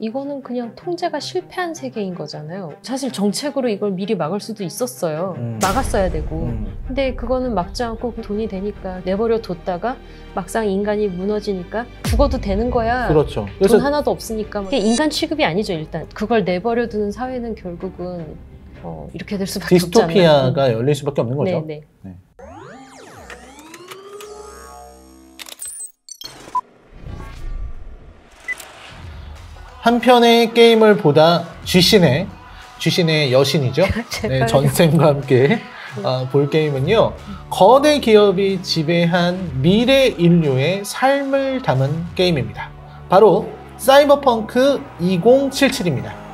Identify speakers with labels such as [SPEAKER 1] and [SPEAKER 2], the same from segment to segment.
[SPEAKER 1] 이거는 그냥 통제가 실패한 세계인 거잖아요. 사실 정책으로 이걸 미리 막을 수도 있었어요. 막았어야 되고. 근데 그거는 막지 않고 돈이 되니까 내버려 뒀다가 막상 인간이 무너지니까 죽어도 되는 거야.
[SPEAKER 2] 그렇죠.
[SPEAKER 1] 돈 하나도 없으니까. 그게 인간 취급이 아니죠, 일단. 그걸 내버려 두는 사회는 결국은 이렇게 될 수밖에 없잖아요.
[SPEAKER 2] 디스토피아가 열릴 수밖에 없는 거죠.
[SPEAKER 1] 네네.
[SPEAKER 2] 네. 한 편의 게임을 보다 쥐신의 여신이죠. 네, 전쌤과 함께 볼 게임은요. 거대 기업이 지배한 미래 인류의 삶을 담은 게임입니다. 바로 사이버펑크 2077입니다.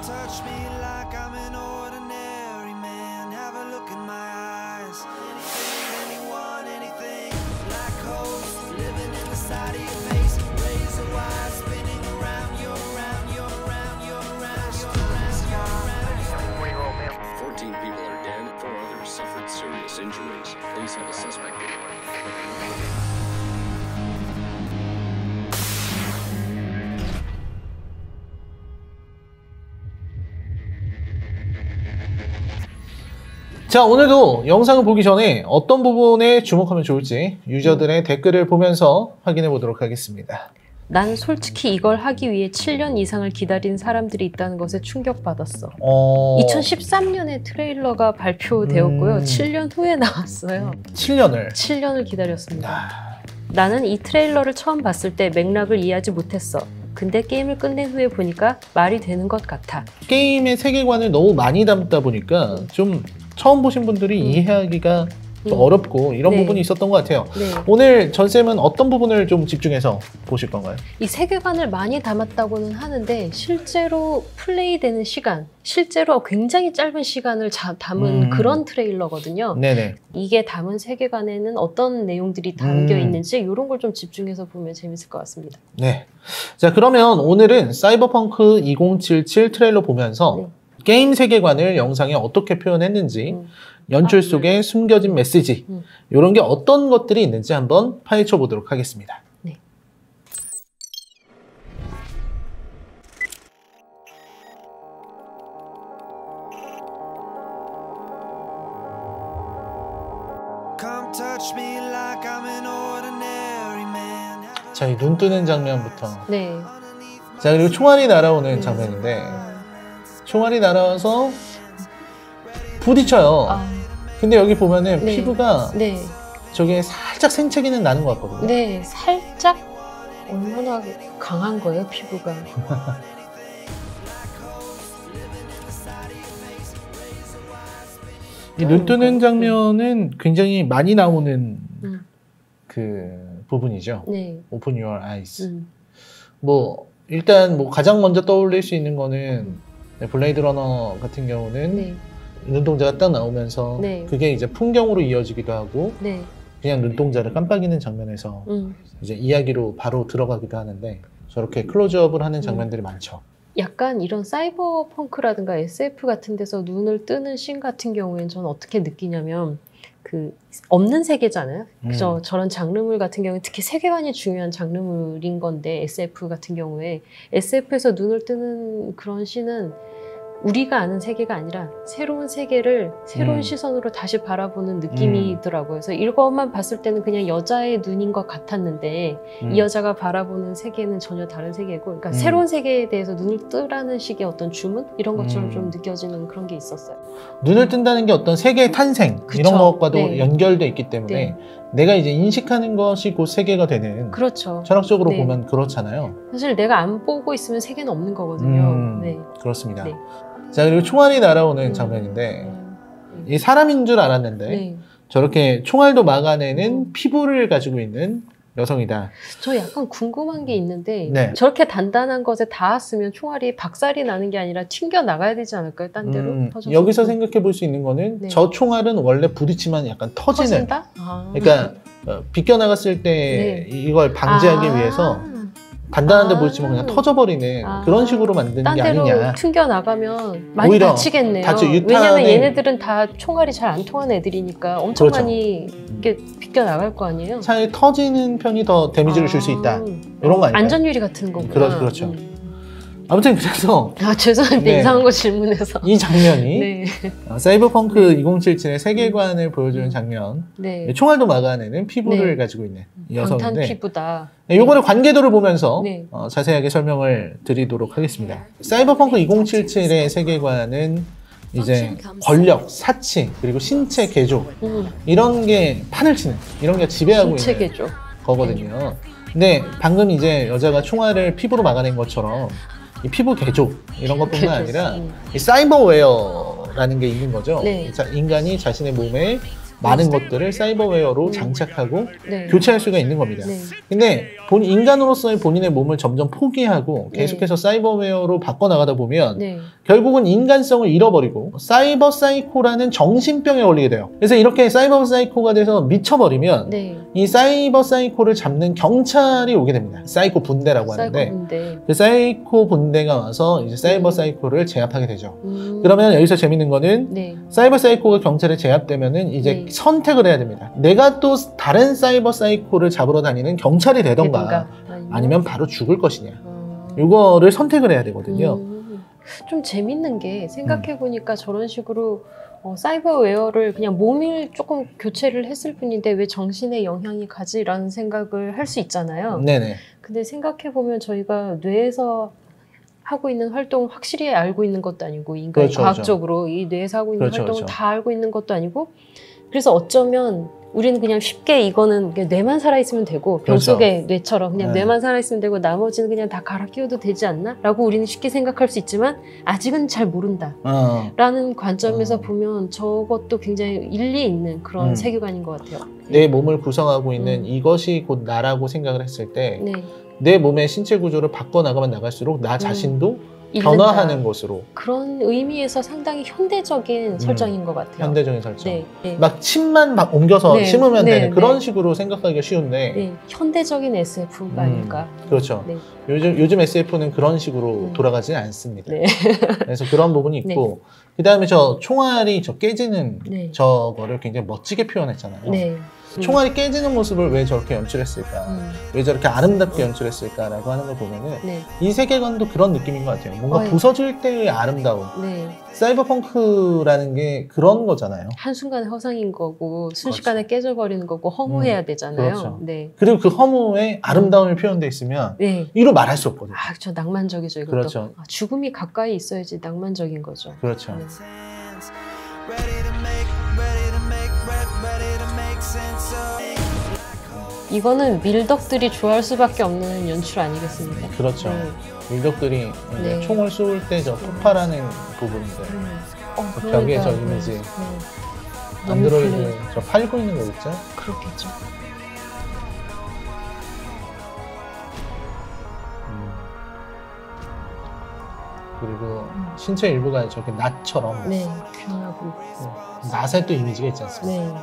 [SPEAKER 2] 자, 오늘도 영상을 보기 전에 어떤 부분에 주목하면 좋을지 유저들의 댓글을 보면서 확인해 보도록 하겠습니다.
[SPEAKER 1] 난 솔직히 이걸 하기 위해 7년 이상을 기다린 사람들이 있다는 것에 충격받았어. 2013년에 트레일러가 발표되었고요. 7년 후에 나왔어요.
[SPEAKER 2] 7년을
[SPEAKER 1] 기다렸습니다. 나는 이 트레일러를 처음 봤을 때 맥락을 이해하지 못했어. 근데 게임을 끝낸 후에 보니까 말이 되는 것 같아.
[SPEAKER 2] 게임의 세계관을 너무 많이 담다 보니까 좀 처음 보신 분들이 이해하기가 좀 어렵고 이런 부분이 있었던 것 같아요.
[SPEAKER 1] 네.
[SPEAKER 2] 오늘 전쌤은 어떤 부분을 좀 집중해서 보실 건가요?
[SPEAKER 1] 이 세계관을 많이 담았다고는 하는데 실제로 플레이되는 시간, 실제로 굉장히 짧은 시간을 담은 그런 트레일러거든요.
[SPEAKER 2] 네네.
[SPEAKER 1] 이게 담은 세계관에는 어떤 내용들이 담겨 있는지 이런 걸 좀 집중해서 보면 재밌을 것 같습니다.
[SPEAKER 2] 네. 자, 그러면 오늘은 사이버펑크 2077 트레일러 보면서 게임 세계관을 영상에 어떻게 표현했는지 연출 속에 숨겨진 메시지 이런 게 어떤 것들이 있는지 한번 파헤쳐 보도록 하겠습니다.
[SPEAKER 1] 네.
[SPEAKER 2] 자, 이 눈 뜨는 장면부터.
[SPEAKER 1] 네.
[SPEAKER 2] 자, 그리고 총알이 날아오는 장면인데 총알이 날아와서 부딪혀요. 근데 여기 보면은 피부가 저게 살짝 생채기는 나는 것 같거든요.
[SPEAKER 1] 네, 살짝. 얼마나 강한 거예요, 피부가.
[SPEAKER 2] 이 눈 뜨는 장면은 굉장히 많이 나오는 그 부분이죠.
[SPEAKER 1] 네.
[SPEAKER 2] Open your eyes. 뭐 일단 뭐 가장 먼저 떠올릴 수 있는 거는 블레이드 러너 같은 경우는 눈동자가 딱 나오면서 그게 이제 풍경으로 이어지기도 하고 그냥 눈동자를 깜빡이는 장면에서 이제 이야기로 바로 들어가기도 하는데 저렇게 클로즈업을 하는 장면들이 많죠. 약간
[SPEAKER 1] 이런 사이버펑크라든가 SF 같은 데서 눈을 뜨는 씬 같은 경우에는 저는 어떻게 느끼냐면 그 없는 세계잖아요. 그죠? 저런 장르물 같은 경우에 특히 세계관이 중요한 장르물인 건데 SF 같은 경우에 SF에서 눈을 뜨는 그런 씬은 우리가 아는 세계가 아니라 새로운 세계를 새로운 시선으로 다시 바라보는 느낌이더라고요. 그래서 이것만 봤을 때는 그냥 여자의 눈인 것 같았는데 이 여자가 바라보는 세계는 전혀 다른 세계고 그러니까 새로운 세계에 대해서 눈을 뜨라는 식의 어떤 주문? 이런 것처럼 좀 느껴지는 그런 게 있었어요.
[SPEAKER 2] 눈을 뜬다는 게 어떤 세계의 탄생 이런 것과도 연결돼 있기 때문에 내가 이제 인식하는 것이 곧 세계가 되는 철학적으로 보면 그렇잖아요.
[SPEAKER 1] 사실 내가 안 보고 있으면 세계는 없는 거거든요.
[SPEAKER 2] 그렇습니다. 자, 그리고 총알이 날아오는 장면인데 이 사람인 줄 알았는데 저렇게 총알도 막아내는 피부를 가지고 있는 여성이다.
[SPEAKER 1] 저 약간 궁금한 게 있는데 저렇게 단단한 것에 닿았으면 총알이 박살이 나는 게 아니라 튕겨 나가야 되지 않을까요? 딴 데로?
[SPEAKER 2] 여기서 생각해 볼 수 있는 거는 저 총알은 원래 부딪히면 약간 터지는 그러니까 비껴나갔을 때 이걸 방지하기 위해서 단단한데 부딪히면 그냥 터져버리는 그런 식으로 만든 게 아니냐.
[SPEAKER 1] 딴 데로 튕겨나가면 많이 다치겠네요. 왜냐면 얘네들은 다 총알이 잘 안 통하는 애들이니까 엄청 많이 이렇게 비껴나갈 거 아니에요.
[SPEAKER 2] 차라리 터지는 편이 더 데미지를 줄 수 있다. 이런 거 아닐까요?
[SPEAKER 1] 안전유리 같은 거구나.
[SPEAKER 2] 그렇죠. 아무튼 그래서
[SPEAKER 1] 죄송합니다.
[SPEAKER 2] 네.
[SPEAKER 1] 이상한 거 질문해서
[SPEAKER 2] 이 장면이
[SPEAKER 1] 네.
[SPEAKER 2] 사이버펑크 2077의 세계관을 보여주는 장면.
[SPEAKER 1] 네.
[SPEAKER 2] 총알도 막아내는 피부를
[SPEAKER 1] 네.
[SPEAKER 2] 가지고 있는 이 여성인데
[SPEAKER 1] 방탄 피부다.
[SPEAKER 2] 요거는 관계도를 보면서
[SPEAKER 1] 네.
[SPEAKER 2] 자세하게 설명을 드리도록 하겠습니다. 사이버펑크 2077의 세계관은 이제 권력, 사치, 그리고 신체 개조 이런 게 판을 치는, 이런 게 지배하고
[SPEAKER 1] 신체
[SPEAKER 2] 있는
[SPEAKER 1] 개조.
[SPEAKER 2] 거거든요. 근데 방금 이제 여자가 총알을 피부로 막아낸 것처럼 이 피부 개조 이런 것뿐만 아니라 이 사이버웨어라는 게 있는 거죠.
[SPEAKER 1] 네.
[SPEAKER 2] 인간이 자신의 몸에 많은 것들을 사이버웨어로 장착하고
[SPEAKER 1] 네.
[SPEAKER 2] 교체할 수가 있는 겁니다.
[SPEAKER 1] 네.
[SPEAKER 2] 근데 인간으로서의 본인의 몸을 점점 포기하고 계속해서 사이버웨어로 바꿔나가다 보면
[SPEAKER 1] 네.
[SPEAKER 2] 결국은 인간성을 잃어버리고 사이버 사이코라는 정신병에 걸리게 돼요. 그래서 이렇게 사이버 사이코가 돼서 미쳐버리면
[SPEAKER 1] 네.
[SPEAKER 2] 이 사이버 사이코를 잡는 경찰이 오게 됩니다. 사이코 분대라고 하는데
[SPEAKER 1] 사이코 분대.
[SPEAKER 2] 그 사이코 분대가 와서 이제 사이버 사이코를 제압하게 되죠. 그러면 여기서 재밌는 거는
[SPEAKER 1] 네.
[SPEAKER 2] 사이버 사이코가 경찰에 제압되면은 이제
[SPEAKER 1] 네.
[SPEAKER 2] 선택을 해야 됩니다. 내가 또 다른 사이버 사이코를 잡으러 다니는 경찰이 되던가 아니면 바로 죽을 것이냐. 이거를 선택을 해야 되거든요.
[SPEAKER 1] 좀 재밌는 게 생각해보니까 저런 식으로 사이버웨어를 그냥 몸을 조금 교체를 했을 뿐인데 왜 정신에 영향이 가지라는 생각을 할 수 있잖아요.
[SPEAKER 2] 네네.
[SPEAKER 1] 근데 생각해보면 저희가 뇌에서 하고 있는 활동을 확실히 알고 있는 것도 아니고 인간이
[SPEAKER 2] 그렇죠,
[SPEAKER 1] 과학적으로 그렇죠. 이 뇌에서 하고 있는
[SPEAKER 2] 그렇죠,
[SPEAKER 1] 활동을
[SPEAKER 2] 그렇죠.
[SPEAKER 1] 다 알고 있는 것도 아니고 그래서 어쩌면 우리는 그냥 쉽게 이거는 뇌만 살아있으면 되고 병
[SPEAKER 2] 그렇죠.
[SPEAKER 1] 속의 뇌처럼 그냥
[SPEAKER 2] 네.
[SPEAKER 1] 뇌만 살아있으면 되고 나머지는 그냥 다 갈아 끼워도 되지 않나? 라고 우리는 쉽게 생각할 수 있지만 아직은 잘 모른다 라는 관점에서 보면 저것도 굉장히 일리 있는 그런 세계관인 것 같아요.
[SPEAKER 2] 내 몸을 구성하고 있는 이것이 곧 나라고 생각을 했을 때 내
[SPEAKER 1] 네.
[SPEAKER 2] 몸의 신체 구조를 바꿔나가면 나갈수록 나 자신도
[SPEAKER 1] 잃는다.
[SPEAKER 2] 변화하는 것으로
[SPEAKER 1] 그런 의미에서 상당히 현대적인 설정인 것 같아요.
[SPEAKER 2] 현대적인 설정.
[SPEAKER 1] 네, 네.
[SPEAKER 2] 막 침만 막 옮겨서
[SPEAKER 1] 네,
[SPEAKER 2] 심으면
[SPEAKER 1] 네,
[SPEAKER 2] 되는 그런
[SPEAKER 1] 네.
[SPEAKER 2] 식으로 생각하기가 쉬운데
[SPEAKER 1] 네, 현대적인 SF가 아닐까.
[SPEAKER 2] 그렇죠.
[SPEAKER 1] 네.
[SPEAKER 2] 요즘 SF는 그런 식으로 돌아가지는 않습니다.
[SPEAKER 1] 네.
[SPEAKER 2] 그래서 그런 부분이 있고 그 다음에 저 총알이 깨지는
[SPEAKER 1] 네.
[SPEAKER 2] 저거를 굉장히 멋지게 표현했잖아요.
[SPEAKER 1] 네.
[SPEAKER 2] 총알이 깨지는 모습을 왜 저렇게 연출했을까? 왜 저렇게 아름답게 연출했을까라고 하는 걸 보면은
[SPEAKER 1] 네.
[SPEAKER 2] 이 세계관도 그런 느낌인 것 같아요. 뭔가
[SPEAKER 1] 네.
[SPEAKER 2] 부서질 때의 아름다움.
[SPEAKER 1] 네.
[SPEAKER 2] 사이버펑크라는 게 그런 거잖아요.
[SPEAKER 1] 한순간에 허상인 거고 순식간에 깨져버리는 거고 허무해야 되잖아요.
[SPEAKER 2] 그렇죠.
[SPEAKER 1] 네.
[SPEAKER 2] 그리고 그 허무에 아름다움이 표현돼 있으면
[SPEAKER 1] 네.
[SPEAKER 2] 이로 말할 수 없거든요.
[SPEAKER 1] 저 낭만적이죠. 이것도.
[SPEAKER 2] 그렇죠.
[SPEAKER 1] 죽음이 가까이 있어야지 낭만적인 거죠.
[SPEAKER 2] 그렇죠.
[SPEAKER 1] 네. 이거는 밀덕들이 좋아할 수밖에 없는 연출 아니겠습니까?
[SPEAKER 2] 그렇죠.
[SPEAKER 1] 네.
[SPEAKER 2] 밀덕들이
[SPEAKER 1] 네.
[SPEAKER 2] 총을 쏠 때 저 폭발하는 부분인데 저 벽에 저 이미지
[SPEAKER 1] 네.
[SPEAKER 2] 안드로이드 저 팔고 있는 거 있죠?
[SPEAKER 1] 그렇겠죠.
[SPEAKER 2] 그리고 신체 일부가 저렇게 낫처럼
[SPEAKER 1] 네, 변하고.
[SPEAKER 2] 낫의 또 이미지가 있지 않습니까?
[SPEAKER 1] 네.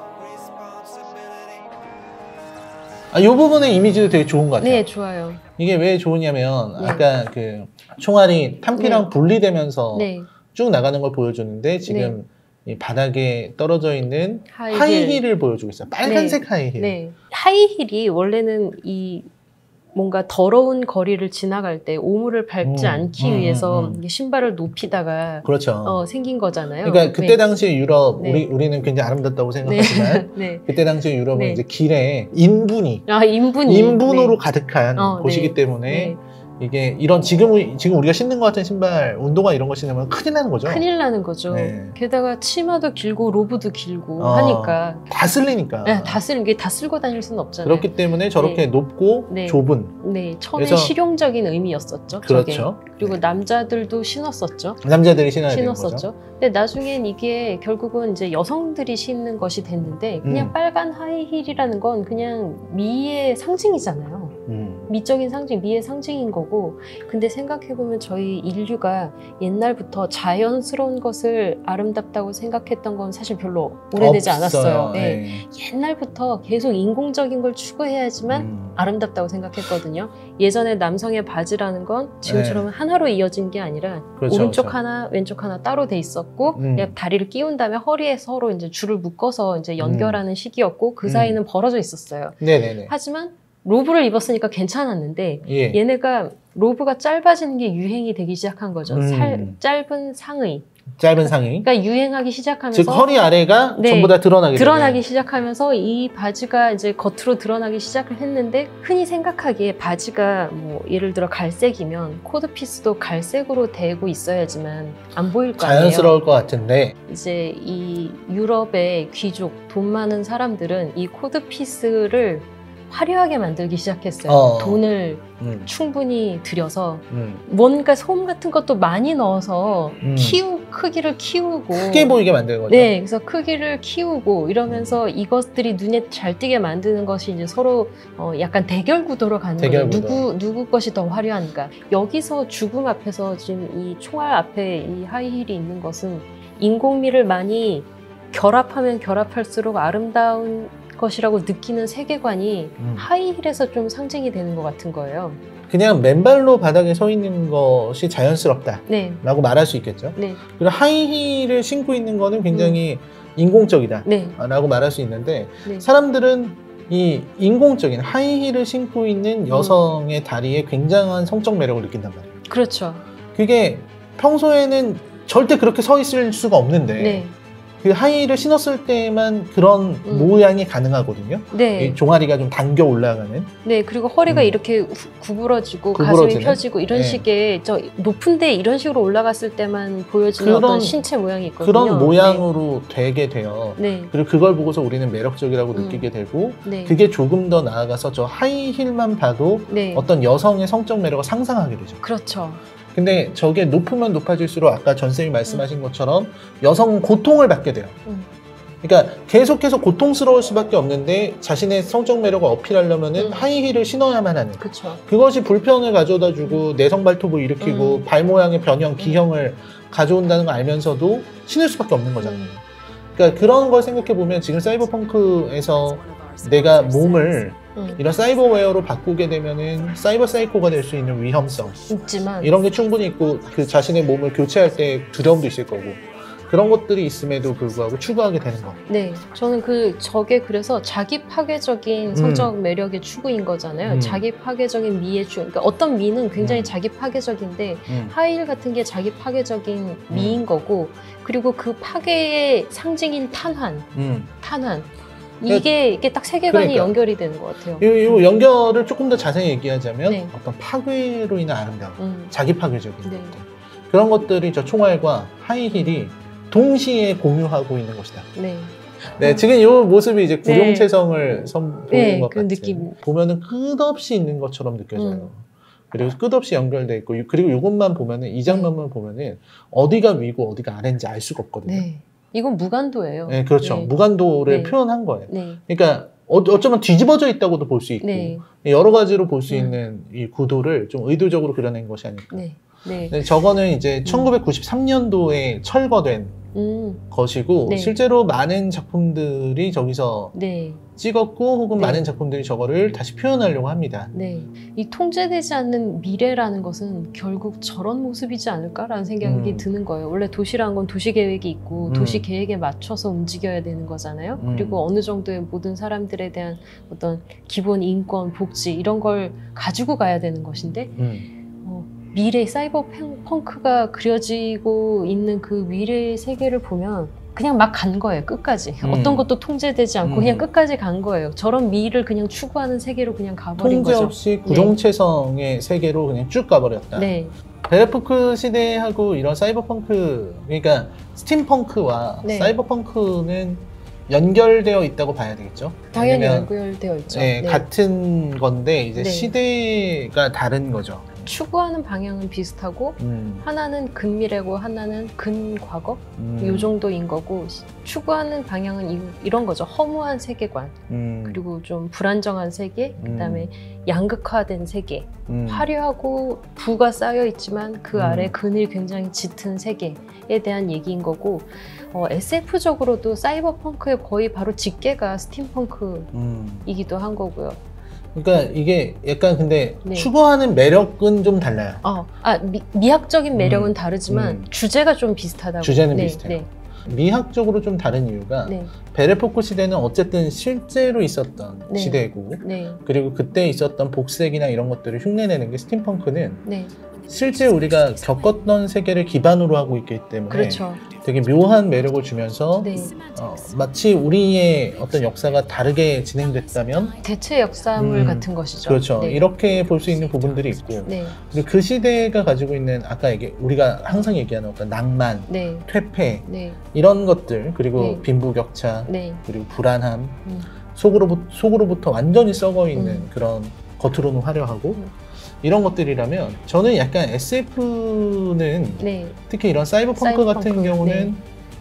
[SPEAKER 2] 이 부분의 이미지도 되게 좋은 것 같아요.
[SPEAKER 1] 네, 좋아요.
[SPEAKER 2] 이게 왜 좋으냐면
[SPEAKER 1] 네.
[SPEAKER 2] 아까 그 총알이 탄피랑
[SPEAKER 1] 네.
[SPEAKER 2] 분리되면서
[SPEAKER 1] 네.
[SPEAKER 2] 쭉 나가는 걸 보여주는데 지금 이 바닥에 떨어져 있는 하이힐을 보여주고 있어요. 빨간색
[SPEAKER 1] 네.
[SPEAKER 2] 하이힐.
[SPEAKER 1] 네. 하이힐이 원래는 이 뭔가 더러운 거리를 지나갈 때 오물을 밟지 않기 위해서 신발을 높이다가
[SPEAKER 2] 그렇죠.
[SPEAKER 1] 생긴 거잖아요.
[SPEAKER 2] 그러니까 그때
[SPEAKER 1] 네.
[SPEAKER 2] 당시에 유럽
[SPEAKER 1] 네.
[SPEAKER 2] 우리는 굉장히 아름답다고 생각하지만
[SPEAKER 1] 네.
[SPEAKER 2] 그때 당시에 유럽은
[SPEAKER 1] 네.
[SPEAKER 2] 이제 길에 인분으로
[SPEAKER 1] 네.
[SPEAKER 2] 가득한 곳이기
[SPEAKER 1] 네.
[SPEAKER 2] 때문에
[SPEAKER 1] 네.
[SPEAKER 2] 이게 이런 지금 우리가 신는 것 같은 신발 운동화 이런 거 신으면 큰일 나는 거죠.
[SPEAKER 1] 큰일 나는 거죠.
[SPEAKER 2] 네.
[SPEAKER 1] 게다가 치마도 길고 로브도 길고 하니까
[SPEAKER 2] 다 쓸리니까.
[SPEAKER 1] 네, 다 쓸고 다닐 수는 없잖아요.
[SPEAKER 2] 그렇기 때문에 저렇게
[SPEAKER 1] 네.
[SPEAKER 2] 높고
[SPEAKER 1] 네.
[SPEAKER 2] 좁은.
[SPEAKER 1] 네, 처음에
[SPEAKER 2] 그래서-
[SPEAKER 1] 실용적인 의미였었죠.
[SPEAKER 2] 그렇죠.
[SPEAKER 1] 저게. 그리고 남자들도 신었었죠.
[SPEAKER 2] 남자들이 신어야 되는 거죠.
[SPEAKER 1] 신었었죠. 근데 나중엔 이게 결국은 이제 여성들이 신는 것이 됐는데 그냥 빨간 하이힐이라는 건 그냥 미의 상징이잖아요. 미적인 상징, 미의 상징인 거고 근데 생각해보면 저희 인류가 옛날부터 자연스러운 것을 아름답다고 생각했던 건 사실 별로 오래되지 않았어요. 네.
[SPEAKER 2] 네.
[SPEAKER 1] 옛날부터 계속 인공적인 걸 추구해야지만 아름답다고 생각했거든요. 예전에 남성의 바지라는 건 지금처럼 하나로 이어진 게 아니라
[SPEAKER 2] 그렇죠,
[SPEAKER 1] 오른쪽
[SPEAKER 2] 그렇죠.
[SPEAKER 1] 하나, 왼쪽 하나 따로 돼 있었고 그냥 다리를 끼운 다음에 허리에 서로 이제 줄을 묶어서 이제 연결하는 식이었고 그 사이는 벌어져 있었어요.
[SPEAKER 2] 네네네.
[SPEAKER 1] 하지만 로브를 입었으니까 괜찮았는데
[SPEAKER 2] 예.
[SPEAKER 1] 얘네가 로브가 짧아지는 게 유행이 되기 시작한 거죠. 짧은 상의.
[SPEAKER 2] 짧은 상의.
[SPEAKER 1] 그러니까 유행하기 시작하면서
[SPEAKER 2] 즉 허리 아래가
[SPEAKER 1] 네,
[SPEAKER 2] 전부 다 드러나기
[SPEAKER 1] 시작하면서 이 바지가 이제 겉으로 드러나기 시작을 했는데 흔히 생각하기에 바지가 뭐 예를 들어 갈색이면 코드피스도 갈색으로 되고 있어야지만 안 보일 거 아니에요.
[SPEAKER 2] 자연스러울 것 같은데
[SPEAKER 1] 이제 이 유럽의 귀족 돈 많은 사람들은 이 코드피스를 화려하게 만들기 시작했어요. 돈을 충분히 들여서 뭔가 솜 같은 것도 많이 넣어서 크기를 키우고
[SPEAKER 2] 크게 보이게 만드는 거죠.
[SPEAKER 1] 네, 그래서 크기를 키우고 이러면서 이것들이 눈에 잘 띄게 만드는 것이 이제 서로 약간 대결 구도로 가는 거예요. 누구 것이 더 화려한가. 여기서 죽음 앞에서 지금 이 총알 앞에 이 하이힐이 있는 것은 인공미를 많이 결합하면 결합할수록 아름다운 것이라고 느끼는 세계관이 하이힐에서 좀 상징이 되는 것 같은 거예요.
[SPEAKER 2] 그냥 맨발로 바닥에 서 있는 것이 자연스럽다
[SPEAKER 1] 네.
[SPEAKER 2] 라고 말할 수 있겠죠.
[SPEAKER 1] 네.
[SPEAKER 2] 그리고 하이힐을 신고 있는 거는 굉장히 인공적이다
[SPEAKER 1] 네.
[SPEAKER 2] 라고 말할 수 있는데
[SPEAKER 1] 네.
[SPEAKER 2] 사람들은 이 인공적인 하이힐을 신고 있는 여성의 다리에 굉장한 성적 매력을 느낀단 말이에요.
[SPEAKER 1] 그렇죠.
[SPEAKER 2] 그게 평소에는 절대 그렇게 서 있을 수가 없는데
[SPEAKER 1] 네.
[SPEAKER 2] 그 하이힐을 신었을 때만 그런 모양이 가능하거든요.
[SPEAKER 1] 네.
[SPEAKER 2] 이 종아리가 좀 당겨 올라가는.
[SPEAKER 1] 네, 그리고 허리가 이렇게 구부러지고 가슴이 펴지고 이런 식의 저 높은데 이런 식으로 올라갔을 때만 보여지는 어떤 신체 모양이 있거든요.
[SPEAKER 2] 그런 모양으로 되게 돼요.
[SPEAKER 1] 네.
[SPEAKER 2] 그리고 그걸 보고서 우리는 매력적이라고 느끼게 되고 그게 조금 더 나아가서 저 하이힐만 봐도 어떤 여성의 성적 매력을 상상하게 되죠.
[SPEAKER 1] 그렇죠.
[SPEAKER 2] 근데 저게 높으면 높아질수록 아까 전 쌤이 말씀하신 것처럼 여성은 고통을 받게 돼요. 그러니까 계속해서 고통스러울 수밖에 없는데 자신의 성적 매력을 어필하려면은 하이힐을 신어야만 하는.
[SPEAKER 1] 그쵸.
[SPEAKER 2] 그것이 불편을 가져다주고 내성 발톱을 일으키고 발 모양의 변형, 기형을 가져온다는 걸 알면서도 신을 수밖에 없는 거잖아요. 그러니까 그런 걸 생각해 보면 지금 사이버펑크에서 내가 몸을 이런 사이버웨어로 바꾸게 되면은 사이버 사이코가 될 수 있는 위험성
[SPEAKER 1] 있지만
[SPEAKER 2] 이런 게 충분히 있고 그 자신의 몸을 교체할 때 두려움도 있을 거고 그런 것들이 있음에도 불구하고 추구하게 되는 거.
[SPEAKER 1] 네, 저는 저게 그래서 자기 파괴적인 성적 매력의 추구인 거잖아요. 자기 파괴적인 미의 추구. 그러니까 어떤 미는 굉장히 자기 파괴적인데 하이힐 같은 게 자기 파괴적인 미인 거고 그리고 그 파괴의 상징인 탄환. 이게 딱 세계관이 연결이 되는 것 같아요.
[SPEAKER 2] 이 연결을 조금 더 자세히 얘기하자면 어떤 파괴로 인한 아름다움, 자기 파괴적인 것들 그런 것들이 저 총알과 하이힐이 동시에 공유하고 있는 것이다. 네, 지금 이 모습이 이제 구룡체성을 선보이는 것 같은 느낌. 보면은 끝없이 있는 것처럼 느껴져요. 그리고 끝없이 연결돼 있고 그리고 이것만 보면은 이 장면만 보면은 어디가 위고 어디가 아래인지 알 수가 없거든요.
[SPEAKER 1] 이건 무간도예요.
[SPEAKER 2] 네, 그렇죠. 무간도를 표현한 거예요. 그러니까 어쩌면 뒤집어져 있다고도 볼 수 있고 여러 가지로 볼 수 있는 이 구도를 좀 의도적으로 그려낸 것이 아닐까. 근데 저거는 이제 1993년도에 철거된 것이고 실제로 많은 작품들이 저기서 찍었고 혹은 많은 작품들이 저거를 다시 표현하려고 합니다.
[SPEAKER 1] 이 통제되지 않는 미래라는 것은 결국 저런 모습이지 않을까라는 생각이 드는 거예요. 원래 도시라는 건 도시 계획이 있고 도시 계획에 맞춰서 움직여야 되는 거잖아요. 그리고 어느 정도의 모든 사람들에 대한 어떤 기본 인권, 복지 이런 걸 가지고 가야 되는 것인데 미래 사이버 펑크가 그려지고 있는 그 미래의 세계를 보면 그냥 막 간 거예요. 끝까지. 어떤 것도 통제되지 않고 그냥 끝까지 간 거예요. 저런 미를 그냥 추구하는 세계로 그냥 가버린
[SPEAKER 2] 통제
[SPEAKER 1] 거죠.
[SPEAKER 2] 없이 구룡체성의 세계로 그냥 쭉 가버렸다. 베르푸크 시대하고 이런 사이버펑크 그러니까 스팀펑크와 사이버펑크는 연결되어 있다고 봐야 되겠죠?
[SPEAKER 1] 당연히 연결되어 있죠.
[SPEAKER 2] 같은 건데 이제 시대가 다른 거죠.
[SPEAKER 1] 추구하는 방향은 비슷하고 하나는 근미래고 하나는 근과거 요 정도인 거고 추구하는 방향은 이런 거죠. 허무한 세계관 그리고 좀 불안정한 세계 그다음에 양극화된 세계 화려하고 부가 쌓여 있지만 그 아래 근이 굉장히 짙은 세계에 대한 얘기인 거고 SF적으로도 사이버펑크의 거의 바로 직계가 스팀펑크이기도 한 거고요.
[SPEAKER 2] 그러니까 이게 약간 근데 추구하는 매력은 좀 달라요.
[SPEAKER 1] 미학적인 매력은 다르지만 주제가 좀 비슷하다고.
[SPEAKER 2] 주제는 비슷해요. 미학적으로 좀 다른 이유가
[SPEAKER 1] 네.
[SPEAKER 2] 벨에포크 시대는 어쨌든 실제로 있었던
[SPEAKER 1] 네.
[SPEAKER 2] 시대고
[SPEAKER 1] 네.
[SPEAKER 2] 그리고 그때 있었던 복색이나 이런 것들을 흉내내는 게 스팀펑크는
[SPEAKER 1] 네.
[SPEAKER 2] 실제 우리가 겪었던 세계를 기반으로 하고 있기 때문에
[SPEAKER 1] 그렇죠.
[SPEAKER 2] 되게 묘한 매력을 주면서
[SPEAKER 1] 네.
[SPEAKER 2] 마치 우리의 어떤 역사가 다르게 진행됐다면
[SPEAKER 1] 대체 역사물 같은 것이죠.
[SPEAKER 2] 그렇죠.
[SPEAKER 1] 네.
[SPEAKER 2] 이렇게 볼 수 있는 부분들이 있고
[SPEAKER 1] 네.
[SPEAKER 2] 그리고 그 시대가 가지고 있는 아까 우리가 항상 얘기하는 어떤 낭만,
[SPEAKER 1] 네.
[SPEAKER 2] 퇴폐
[SPEAKER 1] 네.
[SPEAKER 2] 이런 것들 그리고
[SPEAKER 1] 네.
[SPEAKER 2] 빈부격차
[SPEAKER 1] 네.
[SPEAKER 2] 그리고 불안함 속으로부터 완전히 썩어 있는 그런 겉으로는 화려하고 이런 것들이라면 저는 약간 SF는
[SPEAKER 1] 네.
[SPEAKER 2] 특히 이런 사이버펑크 같은 경우는
[SPEAKER 1] 네.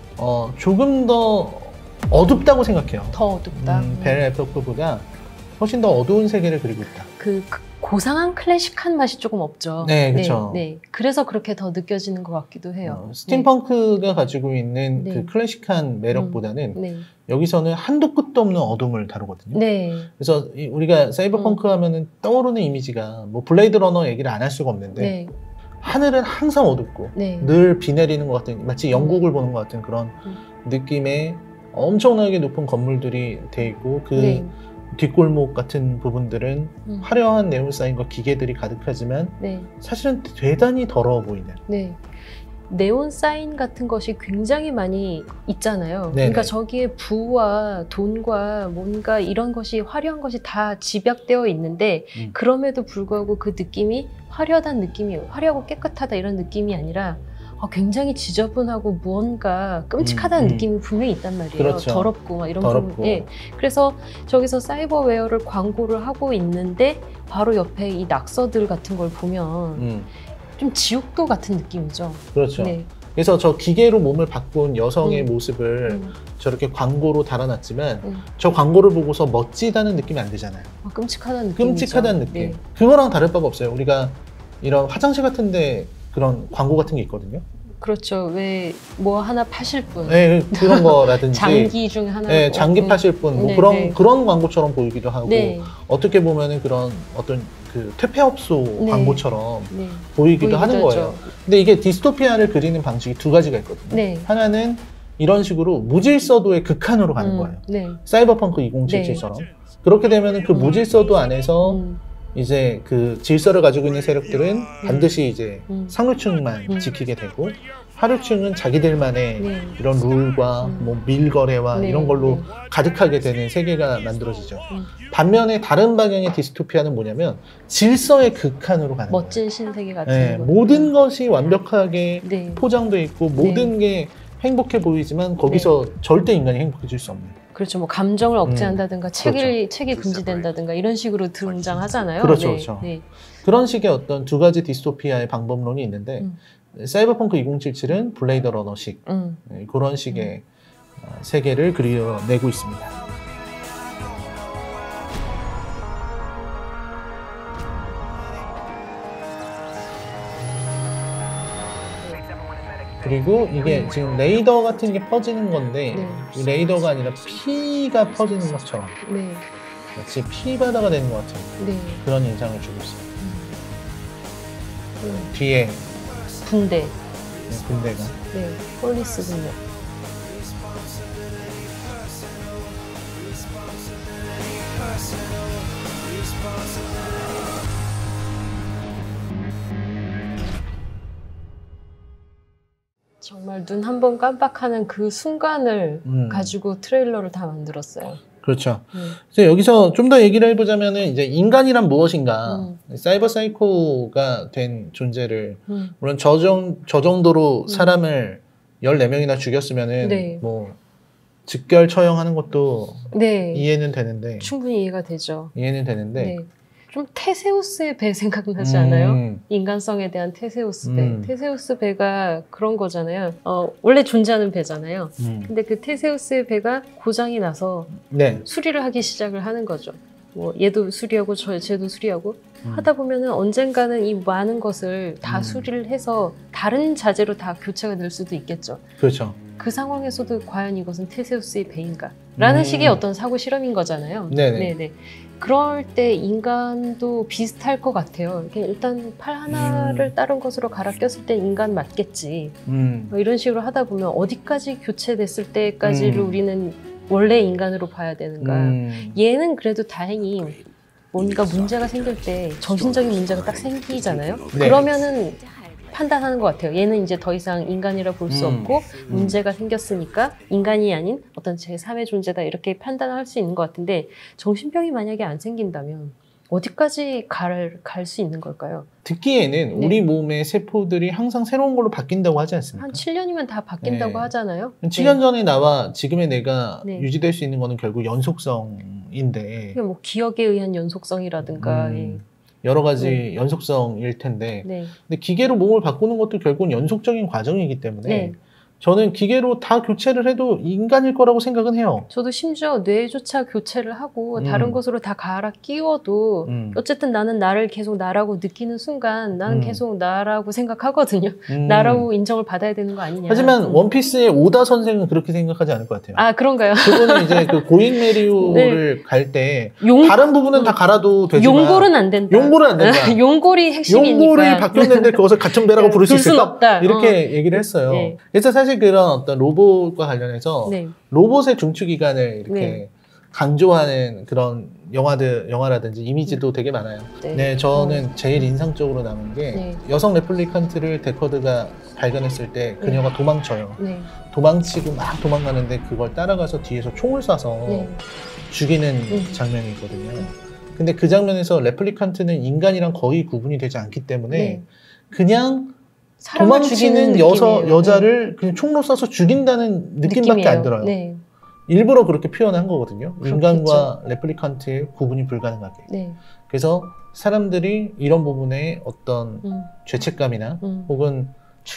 [SPEAKER 2] 조금 더 어둡다고 생각해요.
[SPEAKER 1] 더 어둡다.
[SPEAKER 2] 벨에포크보다 훨씬 더 어두운 세계를 그리고 있다.
[SPEAKER 1] 그 고상한 클래식한 맛이 조금 없죠.
[SPEAKER 2] 네, 그렇죠.
[SPEAKER 1] 네, 네. 그래서 그렇게 더 느껴지는 것 같기도 해요.
[SPEAKER 2] 스팀펑크가 가지고 있는
[SPEAKER 1] 네.
[SPEAKER 2] 그 클래식한 매력보다는
[SPEAKER 1] 네.
[SPEAKER 2] 여기서는 한도 끝도 없는 어둠을 다루거든요.
[SPEAKER 1] 네.
[SPEAKER 2] 그래서 우리가 사이버펑크 하면은 떠오르는 이미지가 뭐 블레이드 러너 얘기를 안 할 수가 없는데
[SPEAKER 1] 네.
[SPEAKER 2] 하늘은 항상 어둡고
[SPEAKER 1] 네.
[SPEAKER 2] 늘 비 내리는 것 같은 마치 영국을 보는 것 같은 그런 느낌의 엄청나게 높은 건물들이 돼 있고 그
[SPEAKER 1] 네.
[SPEAKER 2] 뒷골목 같은 부분들은 화려한 네온사인과 기계들이 가득하지만
[SPEAKER 1] 네.
[SPEAKER 2] 사실은 대단히 더러워 보이는.
[SPEAKER 1] 네. 네온 사인 같은 것이 굉장히 많이 있잖아요.
[SPEAKER 2] 네네.
[SPEAKER 1] 그러니까 저기에 부와 돈과 뭔가 이런 것이 화려한 것이 다 집약되어 있는데 그럼에도 불구하고 그 느낌이 화려하다는 느낌이 화려하고 깨끗하다 이런 느낌이 아니라 굉장히 지저분하고 무언가 끔찍하다는 느낌이 분명히 있단 말이에요.
[SPEAKER 2] 그렇죠.
[SPEAKER 1] 더럽고 막 이런
[SPEAKER 2] 더럽고.
[SPEAKER 1] 부분. 예. 그래서 저기서 사이버웨어를 광고를 하고 있는데 바로 옆에 이 낙서들 같은 걸 보면 좀 지옥도 같은 느낌이죠.
[SPEAKER 2] 그렇죠.
[SPEAKER 1] 네.
[SPEAKER 2] 그래서 저 기계로 몸을 바꾼 여성의 모습을 저렇게 광고로 달아놨지만 저 광고를 보고서 멋지다는 느낌이 안 들잖아요.
[SPEAKER 1] 끔찍하다는 느낌.
[SPEAKER 2] 끔찍하다는 느낌.
[SPEAKER 1] 네.
[SPEAKER 2] 그거랑 다를 바가 없어요. 우리가 이런 화장실 같은데 그런 광고 같은 게 있거든요.
[SPEAKER 1] 그렇죠. 왜 뭐 하나 파실 분.
[SPEAKER 2] 네, 그런 거라든지
[SPEAKER 1] 장기 중에 하나.
[SPEAKER 2] 네, 장기 파실 분. 뭐
[SPEAKER 1] 네,
[SPEAKER 2] 그런
[SPEAKER 1] 네.
[SPEAKER 2] 그런 광고처럼 보이기도 하고
[SPEAKER 1] 네.
[SPEAKER 2] 어떻게 보면은 그런 어떤 그 퇴폐업소
[SPEAKER 1] 네.
[SPEAKER 2] 광고처럼
[SPEAKER 1] 네.
[SPEAKER 2] 보이기도 하는
[SPEAKER 1] 하죠.
[SPEAKER 2] 거예요. 근데 이게 디스토피아를 그리는 방식이 두 가지가 있거든요.
[SPEAKER 1] 네.
[SPEAKER 2] 하나는 이런 식으로 무질서도의 극한으로 가는 거예요.
[SPEAKER 1] 네.
[SPEAKER 2] 사이버펑크 2077처럼. 그렇게 되면은 그 무질서도 안에서 이제 그 질서를 가지고 있는 세력들은 반드시 이제 상류층만 지키게 되고 하류층은 자기들만의
[SPEAKER 1] 네.
[SPEAKER 2] 이런 룰과 뭐 밀거래와
[SPEAKER 1] 네.
[SPEAKER 2] 이런 걸로
[SPEAKER 1] 네.
[SPEAKER 2] 가득하게 되는 세계가 만들어지죠. 반면에 다른 방향의 디스토피아는 뭐냐면 질서의 극한으로 가는 거예요.
[SPEAKER 1] 멋진 신세계 같은
[SPEAKER 2] 네,
[SPEAKER 1] 거.
[SPEAKER 2] 모든 것이 완벽하게
[SPEAKER 1] 네.
[SPEAKER 2] 포장돼 있고 모든 게 행복해 보이지만 거기서 절대 인간이 행복해질 수 없는.
[SPEAKER 1] 그렇죠. 뭐 감정을 억제한다든가 책이
[SPEAKER 2] 그렇죠.
[SPEAKER 1] 금지된다든가 이런 식으로 등장하잖아요.
[SPEAKER 2] 그렇죠,
[SPEAKER 1] 네.
[SPEAKER 2] 그렇죠.
[SPEAKER 1] 네.
[SPEAKER 2] 그런 식의 어떤 두 가지 디스토피아의 방법론이 있는데 사이버펑크 2077은 블레이드 러너식 네, 그런 식의 세계를 그려내고 있습니다. 그리고 이게 지금 레이더 같은 게 퍼지는 건데 이 레이더가 아니라 피가 퍼지는 것처럼
[SPEAKER 1] 네.
[SPEAKER 2] 마치 피바다가 되는 것 같은 그런 인상을 주고 있어요. 뒤에
[SPEAKER 1] 군대.
[SPEAKER 2] 군대가
[SPEAKER 1] 네. 폴리스 군대. 정말 눈 한 번 깜빡하는 그 순간을 가지고 트레일러를 다 만들었어요.
[SPEAKER 2] 그렇죠. 그래서 여기서 좀 더 얘기를 해보자면은 이제 인간이란 무엇인가, 사이버 사이코가 된 존재를 물론 저 정도로 사람을 14명이나 죽였으면은 뭐 즉결 처형하는 것도 이해는 되는데
[SPEAKER 1] 충분히 이해가 되죠.
[SPEAKER 2] 이해는 되는데 좀
[SPEAKER 1] 테세우스의 배 생각나지 않아요? 인간성에 대한 테세우스 배. 테세우스 배가 그런 거잖아요. 원래 존재하는 배잖아요. 근데 그 테세우스의 배가 고장이 나서 수리를 하기 시작을 하는 거죠. 뭐 얘도 수리하고 쟤도 수리하고 하다 보면은 언젠가는 이 많은 것을 다 수리를 해서 다른 자재로 다 교체가 될 수도 있겠죠.
[SPEAKER 2] 그렇죠.
[SPEAKER 1] 그 상황에서도 과연 이것은 테세우스의 배인가? 라는 식의 어떤 사고 실험인 거잖아요.
[SPEAKER 2] 네네.
[SPEAKER 1] 그럴 때 인간도 비슷할 것 같아요. 일단 팔 하나를 다른 것으로 갈아 꼈을 때 인간 맞겠지. 뭐 이런 식으로 하다 보면 어디까지 교체됐을 때까지를 우리는 원래 인간으로 봐야 되는가. 얘는 그래도 다행히 뭔가 문제가 생길 때 정신적인 문제가 딱 생기잖아요. 네. 그러면은 판단하는 것 같아요. 얘는 이제 더 이상 인간이라 볼 수 없고 문제가 생겼으니까 인간이 아닌 어떤 제3의 존재다 이렇게 판단할 수 있는 것 같은데 정신병이 만약에 안 생긴다면 어디까지 갈 수 있는 걸까요?
[SPEAKER 2] 듣기에는 네. 우리 몸의 세포들이 항상 새로운 걸로 바뀐다고 하지 않습니까?
[SPEAKER 1] 한 7년이면 다 바뀐다고 네. 하잖아요.
[SPEAKER 2] 7년 네. 전에 나와 지금의 내가 네. 유지될 수 있는 거는 결국 연속성인데
[SPEAKER 1] 뭐 기억에 의한 연속성이라든가
[SPEAKER 2] 여러 가지 연속성일 텐데 근데 기계로 몸을 바꾸는 것도 결국은 연속적인 과정이기 때문에 저는 기계로 다 교체를 해도 인간일 거라고 생각은 해요.
[SPEAKER 1] 저도 심지어 뇌조차 교체를 하고 다른 것으로 다 갈아 끼워도 어쨌든 나는 나를 계속 나라고 느끼는 순간 나는 계속 나라고 생각하거든요. 나라고 인정을 받아야 되는 거 아니냐.
[SPEAKER 2] 하지만 원피스의 오다 선생은 그렇게 생각하지 않을 것 같아요.
[SPEAKER 1] 아 그런가요?
[SPEAKER 2] 그분은 이제 그 고잉 메리오를 갈 때 다른 부분은 다 갈아도 되지만
[SPEAKER 1] 용골은 안 된다.
[SPEAKER 2] 용골은 안 된다.
[SPEAKER 1] 용골이 핵심이니까.
[SPEAKER 2] 용골이 바뀌었는데 그것을 가천배라고 부를 수 있을까?
[SPEAKER 1] 없다.
[SPEAKER 2] 이렇게 얘기를 했어요. 그래서 사실 그런 어떤 로봇과 관련해서 로봇의 중추기관을 이렇게 강조하는 그런 영화라든지 이미지도 되게 많아요. 네, 저는 제일 인상적으로 남은 게 여성 레플리칸트를 데커드가 발견했을 때 그녀가 도망쳐요. 도망치고 막 도망가는데 그걸 따라가서 뒤에서 총을 쏴서 죽이는 장면이 있거든요. 근데 그 장면에서 레플리칸트는 인간이랑 거의 구분이 되지 않기 때문에 그냥 도망치는 여자를 그냥 총로 쏴서 죽인다는 느낌밖에 안 들어요. 네. 일부러 그렇게 표현한 거거든요. 그렇겠죠. 인간과 레플리칸트의 구분이 불가능하게. 그래서 사람들이 이런 부분에 어떤 죄책감이나 혹은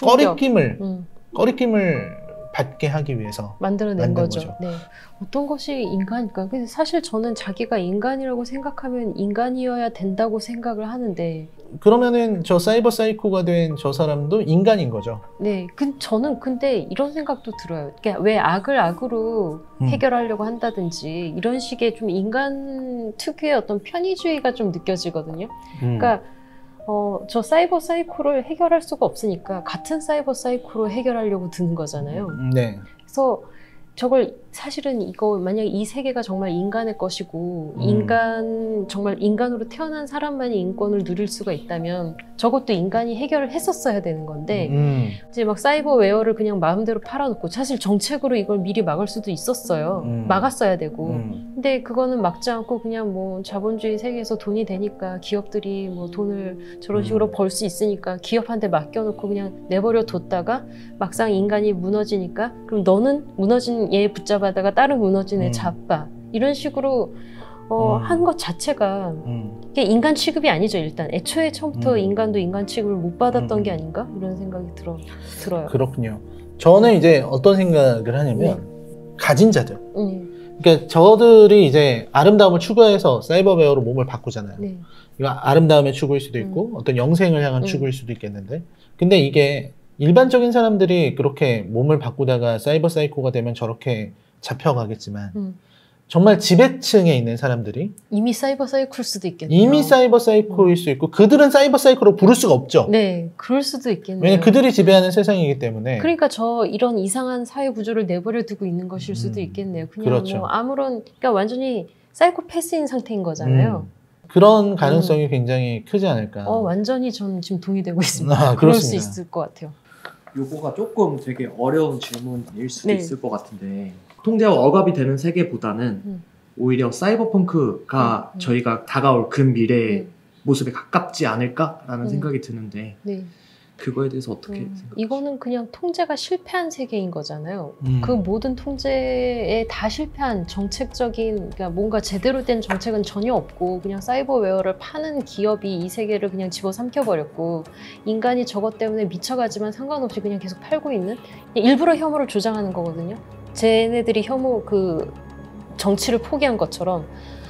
[SPEAKER 2] 꺼리낌을 받게 하기 위해서
[SPEAKER 1] 만든 거죠. 네. 어떤 것이 인간일까? 근데 사실 저는 자기가 인간이라고 생각하면 인간이어야 된다고 생각을 하는데
[SPEAKER 2] 그러면은 저 사이버 사이코가 된 저 사람도 인간인 거죠.
[SPEAKER 1] 네, 저는 근데 이런 생각도 들어요. 그러니까 왜 악을 악으로 해결하려고 한다든지 이런 식의 좀 인간 특유의 어떤 편의주의가 좀 느껴지거든요. 그러니까 저 사이버 사이코를 해결할 수가 없으니까 같은 사이버 사이코로 해결하려고 드는 거잖아요. 네. 그래서 저걸 사실은 이거 만약에 이 세계가 정말 인간의 것이고 정말 인간으로 태어난 사람만이 인권을 누릴 수가 있다면 저것도 인간이 해결을 했었어야 되는 건데 이제 막 사이버웨어를 그냥 마음대로 팔아놓고 사실 정책으로 이걸 미리 막을 수도 있었어요. 막았어야 되고 근데 그거는 막지 않고 그냥 뭐 자본주의 세계에서 돈이 되니까 기업들이 뭐 돈을 저런 식으로 벌 수 있으니까 기업한테 맡겨놓고 그냥 내버려 뒀다가 막상 인간이 무너지니까 그럼 너는 무너진 얘 붙잡아다가 다른 무너진 애 잡아 이런 식으로 한 것 자체가 이게 인간 취급이 아니죠. 일단 애초에 처음부터 인간도 인간 취급을 못 받았던 게 아닌가 이런 생각이 들어요.
[SPEAKER 2] 그렇군요. 저는 이제 어떤 생각을 하냐면 가진 자들 그러니까 저들이 이제 아름다움을 추구해서 사이버웨어로 몸을 바꾸잖아요. 이거 아름다움의 추구일 수도 있고 어떤 영생을 향한 추구일 수도 있겠는데 근데 이게 일반적인 사람들이 그렇게 몸을 바꾸다가 사이버 사이코가 되면 저렇게 잡혀가겠지만 정말 지배층에 있는 사람들이
[SPEAKER 1] 이미 사이버 사이코일 수도 있겠네요.
[SPEAKER 2] 이미 사이버 사이코일 수 있고 그들은 사이버 사이코로 부를 수가 없죠.
[SPEAKER 1] 네, 그럴 수도 있겠네요.
[SPEAKER 2] 왜냐면 그들이 지배하는 세상이기 때문에.
[SPEAKER 1] 그러니까 이런 이상한 사회 구조를 내버려 두고 있는 것일 수도 있겠네요. 그냥
[SPEAKER 2] 그렇죠.
[SPEAKER 1] 뭐 그러니까 완전히 사이코패스인 상태인 거잖아요.
[SPEAKER 2] 그런 가능성이 굉장히 크지 않을까.
[SPEAKER 1] 완전히 저는 지금 동의되고 있습니다. 그럴 수 있을 것 같아요.
[SPEAKER 3] 요거가 조금 되게 어려운 질문일 수도 있을 것 같은데 통제와 억압이 되는 세계보다는 오히려 사이버펑크가 저희가 다가올 근미래의 모습에 가깝지 않을까라는 생각이 드는데 그거에 대해서 어떻게 생각하세요?
[SPEAKER 1] 이거는 그냥 통제가 실패한 세계인 거잖아요. 그 모든 통제에 다 실패한 정책적인 그러니까 뭔가 제대로 된 정책은 전혀 없고 그냥 사이버웨어를 파는 기업이 이 세계를 그냥 집어삼켜버렸고 인간이 저것 때문에 미쳐가지만 상관없이 그냥 계속 팔고 있는 일부러 혐오를 조장하는 거거든요. 쟤네들이 정치를 포기한 것처럼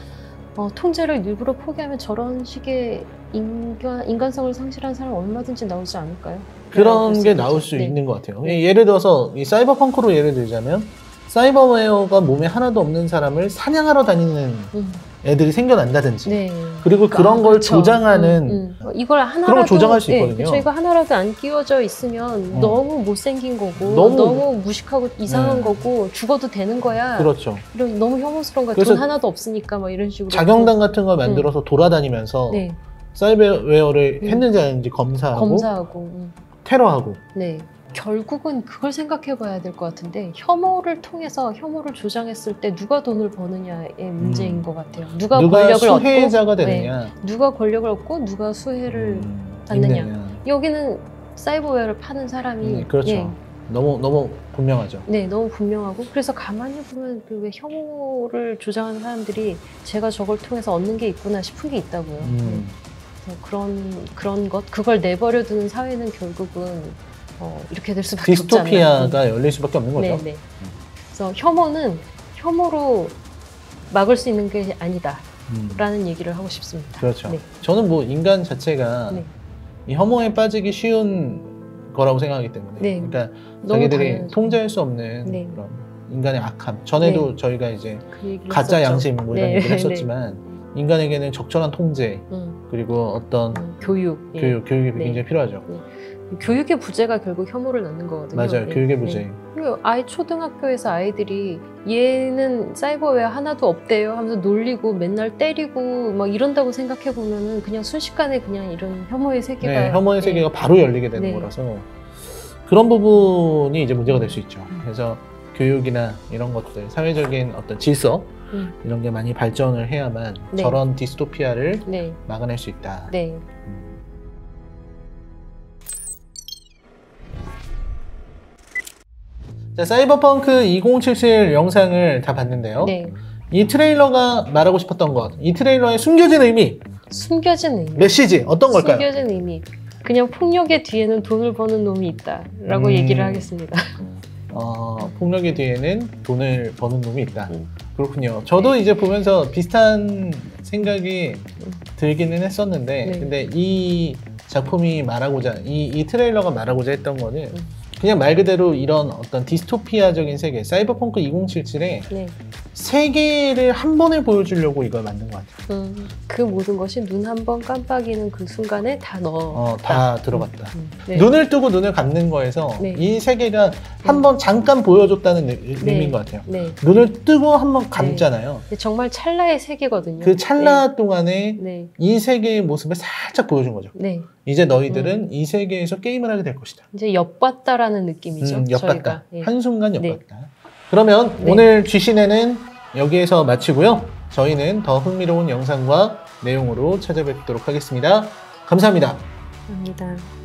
[SPEAKER 1] 통제를 일부러 포기하면 저런 식의 인간성을 상실한 사람 얼마든지 나오지 않을까요?
[SPEAKER 2] 그런 게 나올 수 있는 것 같아요. 예를 들어서 이 사이버펑크로 예를 들자면 사이버웨어가 몸에 하나도 없는 사람을 사냥하러 다니는 애들이 생겨난다든지
[SPEAKER 1] 네.
[SPEAKER 2] 그리고 그런 걸 그렇죠. 조장하는
[SPEAKER 1] 이걸 하나라도
[SPEAKER 2] 그런 걸 조장할 수 있거든요.
[SPEAKER 1] 그렇죠. 이거 하나라도 안 끼워져 있으면 너무 못생긴 거고 너무 무식하고 이상한 거고 죽어도 되는 거야.
[SPEAKER 2] 그렇죠.
[SPEAKER 1] 이런 너무 혐오스러운 거야. 돈 하나도 없으니까 막 이런 식으로
[SPEAKER 2] 자경단 같은 거 만들어서 돌아다니면서
[SPEAKER 1] 네.
[SPEAKER 2] 사이버웨어를 했는지 안 했는지 검사하고 테러하고
[SPEAKER 1] 네. 결국은 그걸 생각해 봐야 될 것 같은데 혐오를 통해서 혐오를 조장했을 때 누가 돈을 버느냐의 문제인 것 같아요. 누가 권력을
[SPEAKER 2] 수혜자가 되느냐.
[SPEAKER 1] 네. 누가 권력을 얻고 누가 수혜를 받느냐. 여기는 사이버웨어를 파는 사람이
[SPEAKER 2] 그렇죠. 예. 너무 분명하죠.
[SPEAKER 1] 네, 너무 분명하고 그래서 가만히 보면 그 왜 혐오를 조장하는 사람들이 제가 저걸 통해서 얻는 게 있구나 싶은 게 있다고요. 그런 것 그걸 내버려 두는 사회는 결국은 이렇게 될 수밖에 없지 않나.
[SPEAKER 2] 디스토피아가 열릴 수밖에 없는 거죠.
[SPEAKER 1] 네네. 그래서 혐오는 혐오로 막을 수 있는 게 아니다라는 얘기를 하고 싶습니다.
[SPEAKER 2] 그렇죠. 네. 저는 뭐 인간 자체가 이 혐오에 빠지기 쉬운 거라고 생각하기 때문에 그러니까 자기들이 통제할 수 없는 그런 인간의 악함. 전에도 저희가 이제 가짜 했었죠. 양심 뭐 이런 얘기를 했었지만 인간에게는 적절한 통제 그리고 어떤 교육이 굉장히 필요하죠.
[SPEAKER 1] 교육의 부재가 결국 혐오를 낳는 거거든요.
[SPEAKER 2] 맞아요. 교육의 부재.
[SPEAKER 1] 아이 초등학교에서 아이들이 얘는 사이버웨어 하나도 없대요 하면서 놀리고 맨날 때리고 막 이런다고 생각해 보면은 그냥 순식간에 그냥 이런 혐오의 세계가
[SPEAKER 2] 혐오의 세계가 바로 열리게 되는 거라서 그런 부분이 이제 문제가 될 수 있죠. 그래서 교육이나 이런 것들, 사회적인 어떤 질서 이런 게 많이 발전을 해야만 저런 디스토피아를 막아낼 수 있다. 자, 사이버펑크 2077 영상을 다 봤는데요. 이 트레일러가 말하고 싶었던 것, 이 트레일러의 숨겨진 의미, 메시지 어떤 걸까요?
[SPEAKER 1] 숨겨진 의미, 그냥 폭력의 뒤에는 돈을 버는 놈이 있다라고 얘기를 하겠습니다.
[SPEAKER 2] 폭력의 뒤에는 돈을 버는 놈이 있다. 그렇군요. 저도 이제 보면서 비슷한 생각이 들기는 했었는데 근데 이 작품이 말하고자, 이 트레일러가 말하고자 했던 거는 그냥 말 그대로 이런 어떤 디스토피아적인 세계, 사이버펑크 2077의 세계를 한 번에 보여주려고 이걸 만든 것 같아요.
[SPEAKER 1] 그 모든 것이 눈 한 번 깜빡이는 그 순간에 다
[SPEAKER 2] 다 들어갔다. 눈을 뜨고 눈을 감는 거에서 이 세계가 한 번 잠깐 보여줬다는 의미인 것 같아요. 눈을 뜨고 한 번 감잖아요.
[SPEAKER 1] 정말 찰나의 세계거든요.
[SPEAKER 2] 그 찰나 동안에 이 세계의 모습을 살짝 보여준 거죠. 이제 너희들은 이 세계에서 게임을 하게 될 것이다.
[SPEAKER 1] 이제 엿봤다라는 느낌이죠.
[SPEAKER 2] 엿봤다. 한순간 엿봤다. 그러면 오늘 G시네는 여기에서 마치고요. 저희는 더 흥미로운 영상과 내용으로 찾아뵙도록 하겠습니다. 감사합니다.
[SPEAKER 1] 감사합니다.